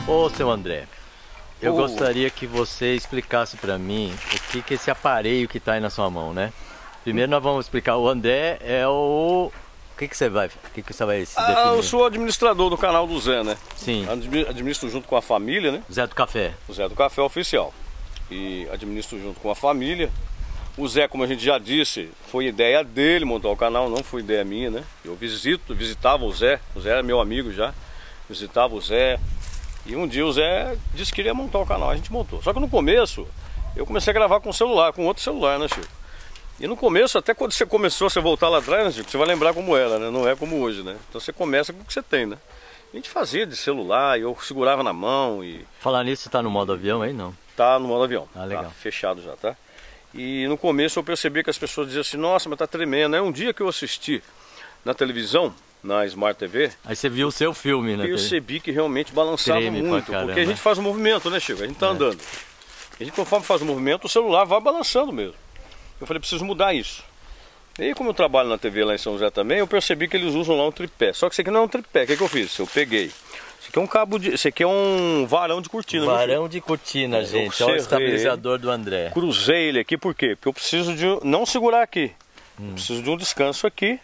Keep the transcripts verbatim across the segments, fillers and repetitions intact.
Ô, seu André, eu Ô. gostaria que você explicasse pra mim o que que é esse aparelho que tá aí na sua mão, né? Primeiro nós vamos explicar, o André é o... O que que você vai, o que que você vai se definir? Ah, eu sou administrador do canal do Zé, né? Sim. Admi- Administro junto com a família, né? Zé do Café. O Zé do Café Oficial. E administro junto com a família. O Zé, como a gente já disse, foi ideia dele montar o canal, não foi ideia minha, né? Eu visito, visitava o Zé, o Zé era meu amigo já, visitava o Zé. E um dia o Zé disse que queria montar o canal, a gente montou. Só que no começo, eu comecei a gravar com o celular, com outro celular, né, Chico? E no começo, até quando você começou, você voltar lá atrás, né, Chico, você vai lembrar como era, né? Não é como hoje, né? Então você começa com o que você tem, né? A gente fazia de celular, eu segurava na mão e... Falar nisso, você tá no modo avião aí, não? Tá no modo avião, Ah, legal. tá fechado já, tá? E no começo eu percebi que as pessoas diziam assim, nossa, mas tá tremendo. Aí um dia que eu assisti na televisão, na Smart T V, Aí você viu o seu filme, né? eu percebi que realmente balançava Treme pra muito. caramba. Porque a gente faz um movimento, né, Chico? A gente tá É. andando. A gente, conforme faz o movimento, o celular vai balançando mesmo. Eu falei, preciso mudar isso. E aí, como eu trabalho na T V lá em São José também, eu percebi que eles usam lá um tripé. Só que isso aqui não é um tripé. O que, que eu fiz? Eu peguei. Isso aqui é um cabo de. Isso aqui é um varão de cortina. viu, Varão de cortina, É, gente. eu Olha o observei estabilizador do André. Chico? Cruzei ele aqui, por quê? Porque eu preciso de não segurar aqui. Hum. Eu preciso de um descanso aqui.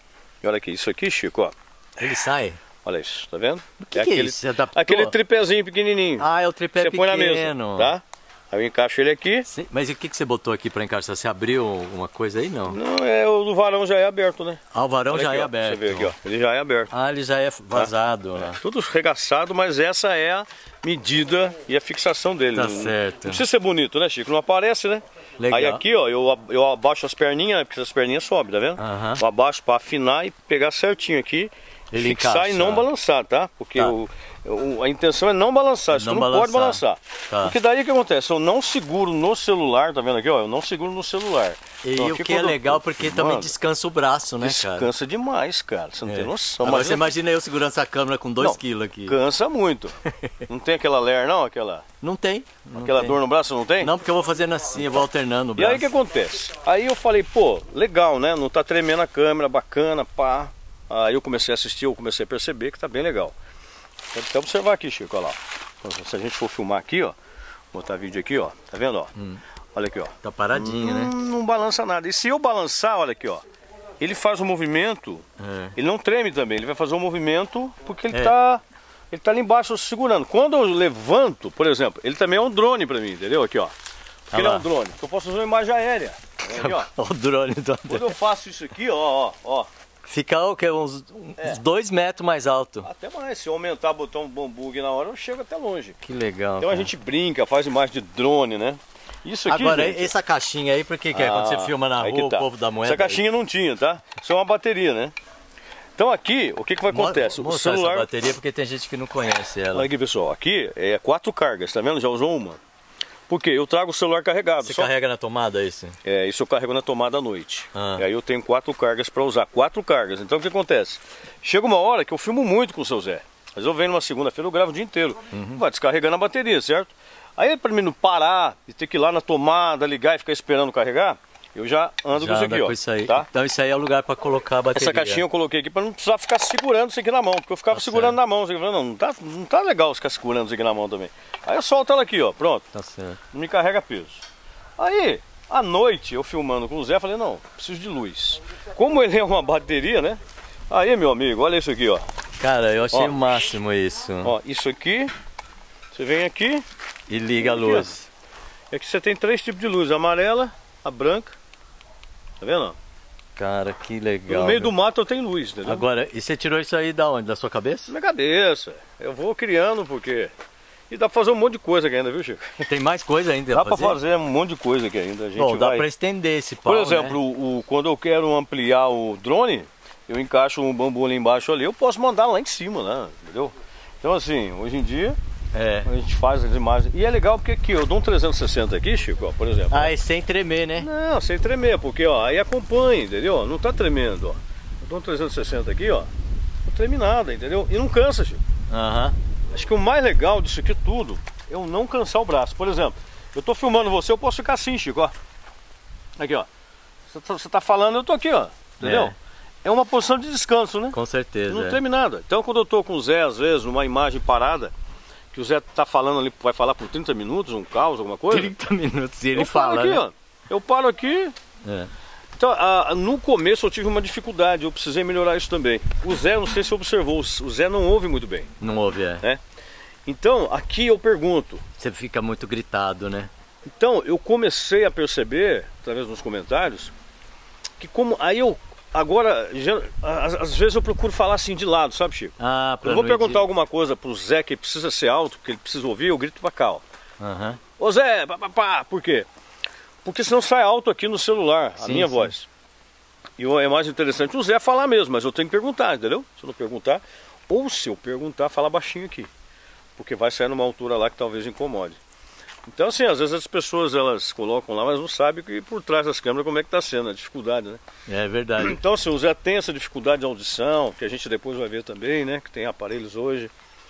E olha aqui, isso aqui, Chico, ó. Ele sai? Olha isso, tá vendo? O que, que é isso? Você adaptou? Aquele tripézinho pequenininho. Ah, é o tripé Você pequeno. põe na mesa, tá? Aí eu encaixo ele aqui. Sim, mas e o que que você botou aqui pra encaixar? Você abriu alguma coisa aí, não? Não, é o do varão já é aberto, né? Ah, o varão Olha já aqui, é ó, aberto. Você vê aqui, ó. Ele já é aberto. Ah, ele já é vazado. Né? Tudo regaçado, mas essa é a medida e a fixação dele. Tá não, certo. Não precisa ser bonito, né, Chico? Não aparece, né? Legal. Aí aqui, ó, eu, eu abaixo as perninhas, porque as perninhas sobem, tá vendo? Aham. Eu abaixo pra afinar e pegar certinho aqui. Ele fixar encaixa. e não balançar, tá? Porque Tá. o, o- a intenção é não balançar, isso Não não pode balançar. balançar. Tá. Porque daí o que acontece? Eu não seguro no celular, tá vendo aqui, ó? Eu não seguro no celular. E Então, o aqui que é quando eu- legal, porque também Mano, descansa o braço, né, cara? descansa demais, cara. Você não É. tem noção. Agora Mas você eu- imagina eu segurando essa câmera com dois Não, quilos aqui. Cansa muito. Não tem aquela ler, não? Aquela, Não tem. Não aquela tem. dor no braço, não tem? Não, porque eu vou fazendo assim, eu vou alternando o E aí braço. o que acontece? Aí eu falei, pô, legal, né? Não tá tremendo a câmera, bacana, pá. Aí eu comecei a assistir, eu comecei a perceber que tá bem legal. Pode até observar aqui, Chico, olha lá. Se a gente for filmar aqui, ó, botar vídeo aqui, ó, tá vendo, ó? Hum. Olha aqui, ó. Tá paradinho, Hum, né? Não balança nada. E se eu balançar, olha aqui, ó, ele faz um movimento, É. ele não treme também, ele vai fazer um movimento porque ele É. tá... Ele tá ali embaixo segurando. Quando eu levanto, por exemplo, ele também é um drone pra mim, entendeu? Aqui, ó. Porque Ah ele é lá. um drone, que eu posso usar uma imagem aérea. Tá vendo aqui, ó. Olha o drone do André. Quando eu faço isso aqui, ó, ó, ó. Fica o quê? Uns, uns É. dois metros mais alto. Até mais, se eu aumentar, botar um bambu aqui na hora, eu chego até longe. Que legal. Então a cara. gente brinca, faz imagem de drone, né? Isso aqui, Agora, gente, essa caixinha aí, por que que é? Quando Ah, você filma na aí rua, que tá. o povo da moeda... Essa caixinha não tinha, tá? Isso é uma bateria, né? Então aqui, o que que vai acontecer? Vou O mostrar celular... essa bateria porque tem gente que não conhece ela. Olha aqui, pessoal, aqui é quatro cargas, tá vendo? Já usou uma. Por quê? Eu trago o celular carregado. Você só- carrega na tomada isso? É, isso eu carrego na tomada à noite. Ah. E aí eu tenho quatro cargas para usar, quatro cargas. Então o que acontece? Chega uma hora que eu filmo muito com o seu Zé. Mas eu venho numa segunda-feira, eu gravo o dia inteiro. Uhum. Vai descarregando a bateria, certo? Aí para mim não parar e ter que ir lá na tomada, ligar e ficar esperando carregar, eu já ando Já com isso anda aqui, ó. com isso aí. Tá? Então isso aí é o lugar para colocar a bateria. Essa caixinha eu coloquei aqui para não precisar ficar segurando isso aqui na mão, porque eu ficava Tá segurando certo. na mão. Eu falei, não, não tá, não tá legal ficar segurando isso aqui na mão também. Aí eu solto ela aqui, ó, pronto. Tá certo. Não me carrega peso. Aí, à noite, eu filmando com o Zé, falei, não, preciso de luz. Como ele é uma bateria, né? Aí, meu amigo, olha isso aqui, ó. Cara, eu achei Ó. o máximo isso. Ó, isso aqui, você vem aqui, E liga a Aqui, luz. e aqui você tem três tipos de luz, a amarela, a branca, tá vendo? ó? Cara, que legal. No meio meu. do mato eu tenho luz, entendeu? Agora, e você tirou isso aí da onde? Da sua cabeça? Na minha cabeça, eu vou criando porque... E dá pra fazer um monte de coisa aqui ainda, viu, Chico? Tem mais coisa ainda Dá pra fazer um monte de coisa aqui ainda, a gente Bom, dá vai... pra estender esse pau, Por exemplo, né? o, o- quando eu quero ampliar o drone, eu encaixo um bambu ali embaixo ali, eu posso mandar lá em cima, né? Entendeu? Então assim, hoje em dia É. a gente faz as imagens. E é legal porque aqui, eu dou um trezentos e sessenta aqui, Chico, ó, por exemplo. Ah, e sem tremer, né? Não, sem tremer, porque ó, aí acompanha, entendeu? Não tá tremendo, ó. Eu dou um trezentos e sessenta aqui, ó. Não treme nada, entendeu? E não cansa, Chico. Aham. Acho que o mais legal disso aqui tudo é eu não cansar o braço. Por exemplo, eu tô filmando você, eu posso ficar assim, Chico, ó. Aqui, ó. Você tá, você tá falando, eu tô aqui, ó. Entendeu? É. É uma posição de descanso, né? Com certeza. Não é. treme nada. Então quando eu tô com o Zé, às vezes, numa imagem parada, que o Zé tá falando ali, vai falar por trinta minutos, um caos, alguma coisa? trinta minutos e ele eu fala, paro aqui, né? ó. Eu paro aqui. É. Então, a, a, no começo eu tive uma dificuldade, eu precisei melhorar isso também. O Zé, não sei se observou, o Zé não ouve muito bem. Não ouve, é. Né? Então, aqui eu pergunto. Você fica muito gritado, né? Então, eu comecei a perceber, através dos comentários, que como... Aí eu... Agora, já, às, às vezes eu procuro falar assim de lado, sabe, Chico? Ah, pra eu vou não perguntar ir de... alguma coisa pro Zé que precisa ser alto, porque ele precisa ouvir, eu grito pra cá, ó. Uhum. Ô Zé, pá, pá, pá. Por quê? Porque senão sai alto aqui no celular, a Sim, minha sim. voz. E é mais interessante o Zé falar mesmo, mas eu tenho que perguntar, entendeu? Se eu não perguntar, ou se eu perguntar, falar baixinho aqui. Porque vai sair numa altura lá que talvez incomode. Então, assim, às vezes as pessoas elas colocam lá, mas não sabem que por trás das câmeras como é que está sendo, a dificuldade, né? É verdade. Então, assim, o Zé tem essa dificuldade de audição, que a gente depois vai ver também, né? Que tem aparelhos hoje.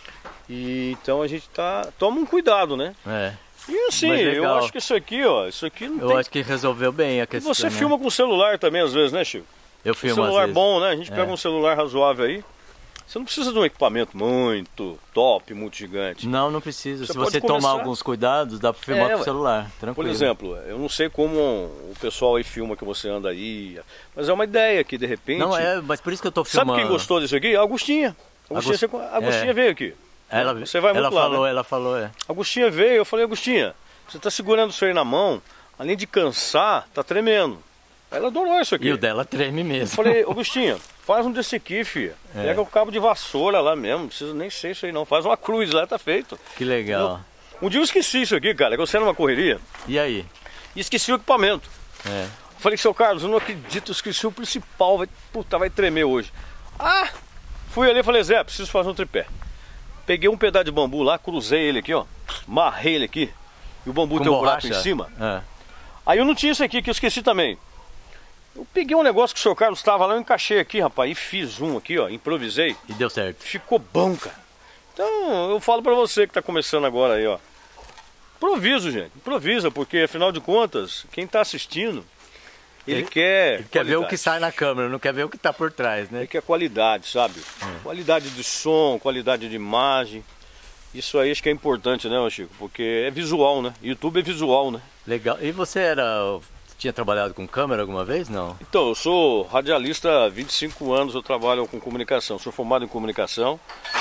E então a gente tá... Toma um cuidado, né? É. E assim, Mas eu legal. acho que isso aqui, ó, isso aqui não Eu tem... acho que resolveu bem a E questão. você né? filma com o celular também, às vezes, né, Chico? Eu Um filmo às celular vezes. bom, né? A gente É. pega um celular razoável aí. Você não precisa de um equipamento muito top, muito gigante. Não, não precisa. Você Se pode você começar- tomar alguns cuidados, dá pra filmar É, com o ué. celular, Por tranquilo. exemplo, eu não sei como o pessoal aí filma que você anda aí, mas é uma ideia que de repente... Não, é, mas por isso que eu tô Sabe filmando. quem gostou disso aqui? A Agostinha. A Agostinha, Agos- você- a Agostinha é. veio aqui. Ela, Você vai muito ela lá, falou, né? ela falou, é. A Agostinha veio, eu falei, Agostinha, você tá segurando isso aí na mão, além de cansar, tá tremendo. Ela adorou isso aqui. E o dela treme mesmo. Eu falei, Agostinha, faz um desse aqui, filha. É. Pega o cabo de vassoura lá mesmo, não precisa nem ser isso aí não. Faz uma cruz lá, tá feito. Que legal. Um dia eu esqueci isso aqui, cara, que eu saí numa correria E aí? e esqueci o equipamento. É. Falei, seu Carlos, eu não acredito, eu esqueci o principal, vai, puta, vai tremer hoje. Ah, fui ali e falei, Zé, preciso fazer um tripé. Peguei um pedaço de bambu lá, cruzei ele aqui, ó, marrei ele aqui, e o bambu Com tem um buraco borracha? em cima. É. Aí eu não tinha isso aqui, que eu esqueci também. Eu peguei um negócio que o seu Carlos estava lá, eu encaixei aqui, rapaz, e fiz um aqui, ó, improvisei. E deu certo. Ficou bom, cara. Então, eu falo pra você que tá começando agora aí, ó. Improviso, gente, improvisa, porque afinal de contas, quem tá assistindo, ele, Ele- quer Ele quer ver o qualidade. que sai na câmera, não quer ver o que tá por trás, né? Ele quer qualidade, sabe? Qualidade de som, qualidade de imagem. Isso aí acho que é importante, né, Chico? Porque é visual, né? YouTube é visual, né? Legal. E você era... Tinha trabalhado com câmera alguma vez? Não? Então, eu sou radialista há vinte e cinco anos, eu trabalho com comunicação. Sou formado em comunicação,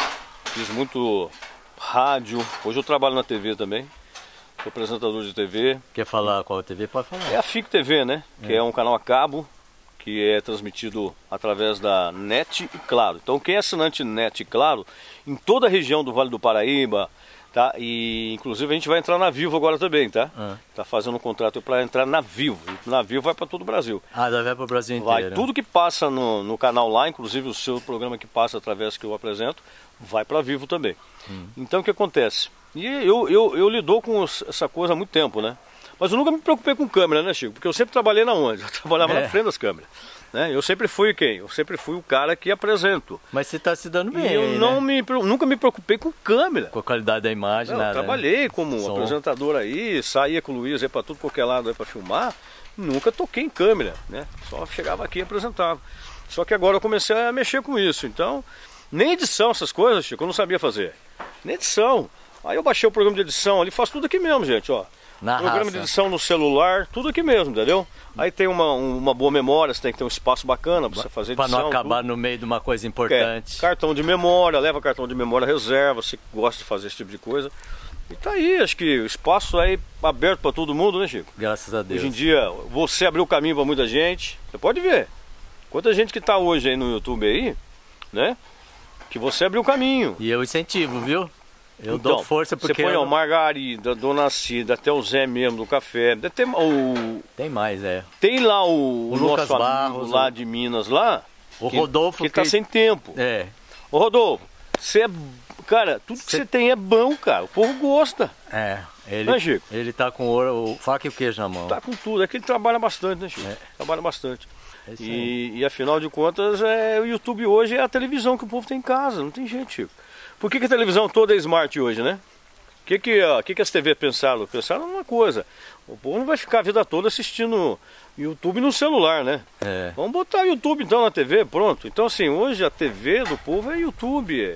fiz muito rádio. Hoje eu trabalho na T V também, sou apresentador de T V. Quer falar qual T V? Pode falar. É a F I C T V, né? Que é um canal a cabo, que é transmitido através da NET e Claro. Então quem é assinante NET e Claro, em toda a região do Vale do Paraíba, tá? E inclusive a gente vai entrar na Vivo agora também, tá? Ah. Tá fazendo um contrato para entrar na Vivo. E na Vivo vai para todo o Brasil. Ah, dá vai pro Brasil Vai inteiro. tudo que passa no, no canal lá, inclusive o seu programa que passa através que eu apresento, vai para Vivo também. Hum. Então o que acontece? E eu, eu, eu lido com essa coisa há muito tempo, né? Mas eu nunca me preocupei com câmera, né, Chico? Porque eu sempre trabalhei na onde? Eu trabalhava É. na frente das câmeras. Né? Eu sempre fui quem? Eu sempre fui o cara que apresento. Mas você tá se dando bem, E eu aí, não né? me, pre- nunca me preocupei com câmera. Com a qualidade da imagem, Não, eu nada. trabalhei como Som. apresentador aí, saía com o Luiz aí pra tudo qualquer lado aí pra filmar. Nunca toquei em câmera, né? Só chegava aqui e apresentava. Só que agora eu comecei a mexer com isso. Então, nem edição, essas coisas, Chico, eu não sabia fazer. Nem edição. Aí eu baixei o programa de edição ali, faço tudo aqui mesmo, gente, ó. Na Programa raça. de edição no celular, tudo aqui mesmo, entendeu? Aí tem uma, um- uma boa memória, você tem que ter um espaço bacana pra você fazer edição. Pra não acabar tudo. no meio de uma coisa É, importante. cartão de memória, leva cartão de memória reserva, você gosta de fazer esse tipo de coisa. E tá aí, acho que o espaço aí aberto pra todo mundo, né, Chico? Graças a Deus. Hoje em dia, você abriu o caminho pra muita gente. Você pode ver. Quanta gente que tá hoje aí no YouTube aí, né? Que você abriu o caminho. E eu incentivo, viu? Eu Então, dou força porque... você põe eu ó, não- Margarida, Dona Cida, até o Zé mesmo do café. Deve ter, o, Tem mais, é. tem lá o, O o Lucas nosso amigo Barros, lá o- de Minas lá. O que, Rodolfo que tá que- sem tempo. É. Ô Rodolfo, você é. Cara, tudo que Cê- você tem é bom, cara. O povo gosta. É. Ele, Né, Chico? ele tá com o, o faca e o queijo na mão. Tá com tudo. É que ele trabalha bastante, né, Chico? É. Trabalha bastante. É isso aí. E, e afinal de contas, é, o YouTube hoje é a televisão que o povo tem em casa. Não tem jeito, Chico. Por que, que a televisão toda é smart hoje, né? O que, que, ó, que, que as T V pensaram? Pensaram numa coisa. O povo não vai ficar a vida toda assistindo YouTube no celular, né? É. Vamos botar YouTube então na T V, pronto. Então assim, hoje a T V do povo é YouTube.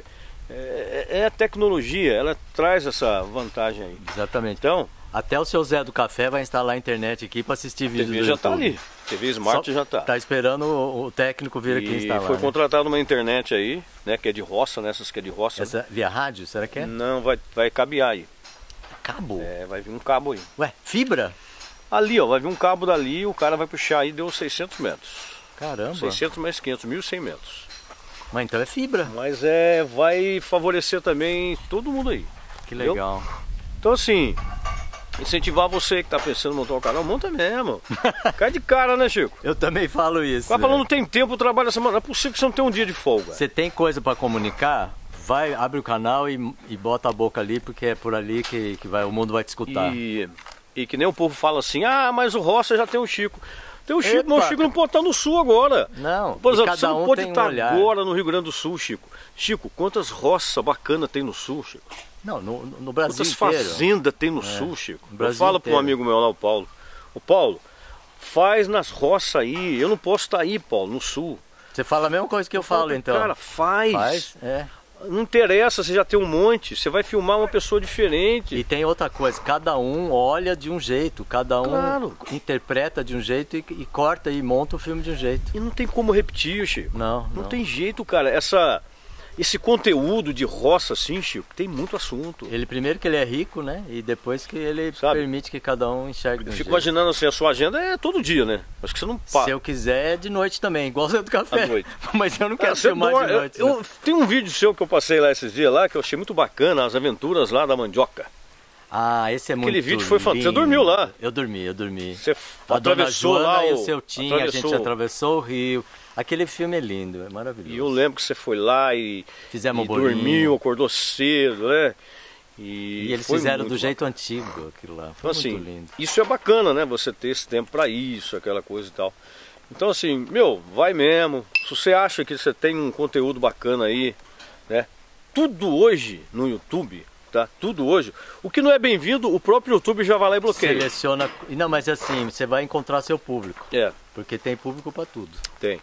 É, é a tecnologia, ela traz essa vantagem aí. Exatamente. Então, até o seu Zé do Café vai instalar a internet aqui para assistir a vídeo T V do já YouTube. tá ali. T V Smart Só já tá. Tá esperando o, o técnico vir aqui E instalar. foi né? contratado uma internet aí, né, que é de roça, né, essas que é de roça. Essa via rádio, será que é? Não, vai, vai cabear aí. Cabo? É, vai vir um cabo aí. Ué, fibra? Ali, ó, vai vir um cabo dali, o cara vai puxar aí, deu seiscentos metros. Caramba. seiscentos mais quinhentos, mil e cem metros. Mas então é fibra. Mas é, vai favorecer também todo mundo aí. Que legal. Entendeu? Então assim, incentivar você que tá pensando em montar um canal, monta mesmo. Cai de cara, né, Chico? Eu também falo isso. Vai né? falando, tem tempo, trabalha essa semana. Não é possível que você não tenha um dia de folga. Você tem coisa para comunicar? Vai, abre o canal e, e bota a boca ali, porque é por ali que, que vai, o mundo vai te escutar. E, e que nem o povo fala assim, ah, mas o Roça já tem o Chico. Tem o Chico, Epa. mas o Chico não pode estar no sul agora. Não, Por e exemplo, cada você não um pode tem um estar olhar. agora no Rio Grande do Sul, Chico. Chico, quantas roças bacanas tem no sul, Chico? Não, no, no Brasil Quantas inteiro. fazendas tem no É, sul, Chico? no Eu Brasil falo para um inteiro. amigo meu lá, o Paulo. O Paulo, faz nas roças aí. Eu não posso estar aí, Paulo, no sul. Você fala a mesma coisa que eu falo, então. Cara, faz. Faz, é. Não interessa, você já tem um monte. Você vai filmar uma pessoa diferente. E tem outra coisa, cada um olha de um jeito, cada um Claro. interpreta de um jeito e, e corta e monta o filme de um jeito. E não tem como repetir, Chico. Não, Não não. tem jeito, cara. Essa, esse conteúdo de roça, assim, Chico, tem muito assunto. Ele primeiro que ele é rico, né? E depois que ele Sabe? permite que cada um enxergue de um Eu fico jeito. imaginando assim, a sua agenda é todo dia, né? Acho que você não para. Se eu quiser, é de noite também, igual o Zé do Café. À noite. Mas eu não quero Cara, você filmar dorme- de noite. eu, né? eu- tem um vídeo seu que eu passei lá esses dias lá, que eu achei muito bacana, as aventuras lá da mandioca. Ah, esse é muito Aquele vídeo foi fantástico. Você lindo. dormiu lá? Eu dormi, eu dormi. Você A Dona atravessou Joana lá e o... o seu Tim, a gente atravessou- atravessou o rio. Aquele filme é lindo, é maravilhoso. E eu lembro que você foi lá e, Fizemos e um bolinho. dormiu, acordou cedo, né? E, E eles foi fizeram muito do jeito bacana. antigo aquilo lá. Então, Foi assim, muito lindo. isso é bacana, né? Você ter esse tempo pra isso, aquela coisa e tal. Então, assim, meu, vai mesmo. Se você acha que você tem um conteúdo bacana aí, né? Tudo hoje no YouTube, tá? Tudo hoje. O que não é bem-vindo, o próprio YouTube já vai lá e bloqueia. Seleciona. e Não, mas assim, você vai encontrar seu público. É, Porque tem público pra tudo. tem.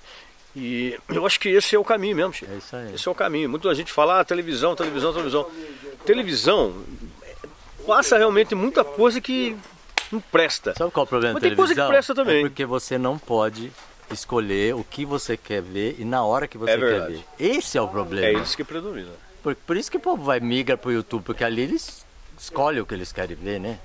E eu acho que esse é o caminho mesmo, Chico. É isso aí. Esse é o caminho. Muita gente fala, ah, televisão, televisão, televisão. Televisão passa realmente muita coisa que não presta. Sabe qual é o problema Mas da tem coisa que televisão? presta também. É porque você não pode escolher o que você quer ver e na hora que você É quer verdade. ver. Esse é o problema. É isso que predomina. Por, por isso que o povo vai migra pro YouTube, porque ali eles escolhem o que eles querem ver, né?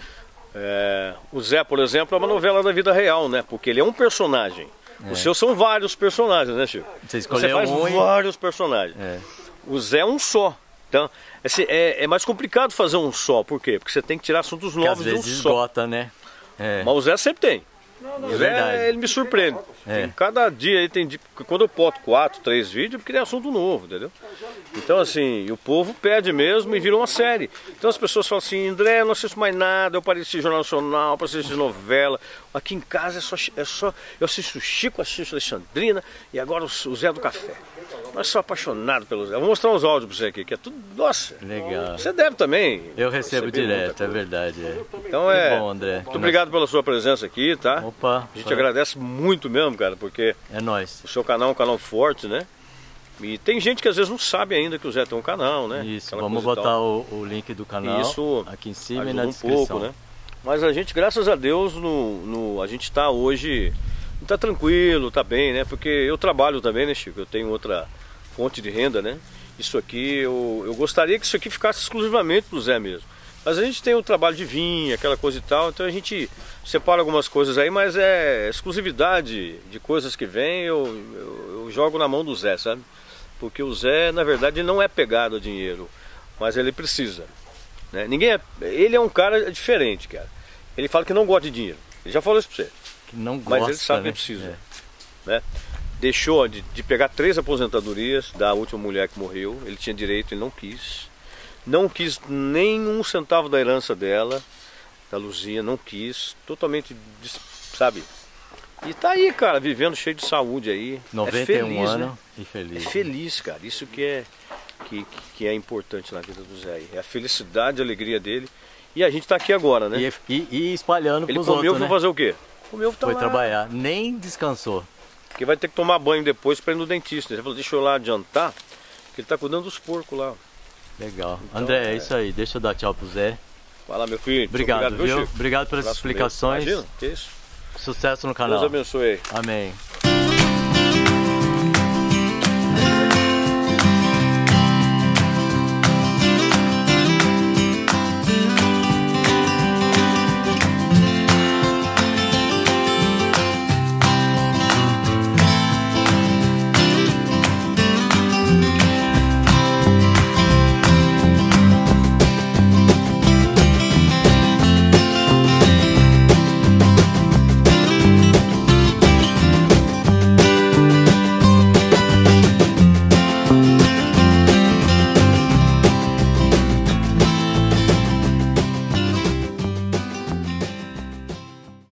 É, o Zé, por exemplo, é uma novela da vida real, né? Porque ele é um personagem. Os seus são vários personagens, né, Chico? Você Você escolheu faz um e... vários personagens. É. O Zé é um só. Então, esse, é, é mais complicado fazer um só. Por quê? Porque você tem que tirar assuntos Que às novos de um vezes só. esgota, né? É. Mas o Zé sempre tem. O É Zé, verdade. ele me surpreende. É. Tem cada dia ele tem. Quando eu boto quatro, três vídeos, é porque tem assunto novo, entendeu? Então, assim, o povo pede mesmo e vira uma série. Então as pessoas falam assim, André, eu não assisto mais nada, eu parei de assistir Jornal Nacional, eu parei de assistir novela. Aqui em casa é só, é só. Eu assisto o Chico, assisto a Alexandrina e agora o Zé do Café. Mas sou apaixonado pelo Zé. Vou mostrar uns áudios pra você aqui, que é tudo. Nossa! Legal. Você deve também. Eu recebo receber muita direto, é coisa. verdade. É. Então Que é. bom, André. Muito obrigado pela sua presença aqui, tá? Opa, A gente agradece muito mesmo, cara, porque é nóis. o seu canal é um canal forte, né? E tem gente que às vezes não sabe ainda que o Zé tem um canal, né? Isso, Aquela vamos coisa e botar tal. o, o link do canal Isso aqui em cima e Ajuda na um descrição. pouco, né? Mas a gente, graças a Deus, no, no, a gente tá hoje, tá tranquilo, tá bem, né? Porque eu trabalho também, né, Chico? Eu tenho outra fonte de renda, né? Isso aqui, eu, eu gostaria que isso aqui ficasse exclusivamente pro Zé mesmo. Mas a gente tem o trabalho de vinho, aquela coisa e tal, então a gente separa algumas coisas aí, mas é exclusividade de coisas que vem, eu, eu, eu jogo na mão do Zé, sabe? Porque o Zé, na verdade, ele não é pegado a dinheiro, mas ele precisa. Né? Ninguém é, ele é um cara diferente, cara. Ele fala que não gosta de dinheiro. Ele já falou isso pra você. Que não gosta, Mas ele sabe né? que precisa. É. Né? Deixou de, de pegar três aposentadorias da última mulher que morreu. Ele tinha direito, ele não quis. Não quis nem um centavo da herança dela, da Luzia, não quis. Totalmente, des- sabe? E tá aí, cara, vivendo cheio de saúde aí. noventa é e um feliz, anos né? e É feliz. feliz, cara. Isso que é, que, que é importante na vida do Zé aí. É a felicidade, a alegria dele. E a gente tá aqui agora, né? E, e, e espalhando Ele pros comeu, outros, foi né? fazer o quê? Comeu, tá Foi lá. trabalhar, nem descansou. Porque vai ter que tomar banho depois para ir no dentista. Ele falou, deixa eu ir lá adiantar, que ele tá cuidando dos porcos lá. Legal. Então, André, é... é isso aí. Deixa eu dar tchau pro Zé. Vai lá, meu filho. Obrigado, obrigado viu? Chico? Obrigado pelas Abraço explicações. Imagina, que isso. Sucesso no canal. Deus abençoe. Amém.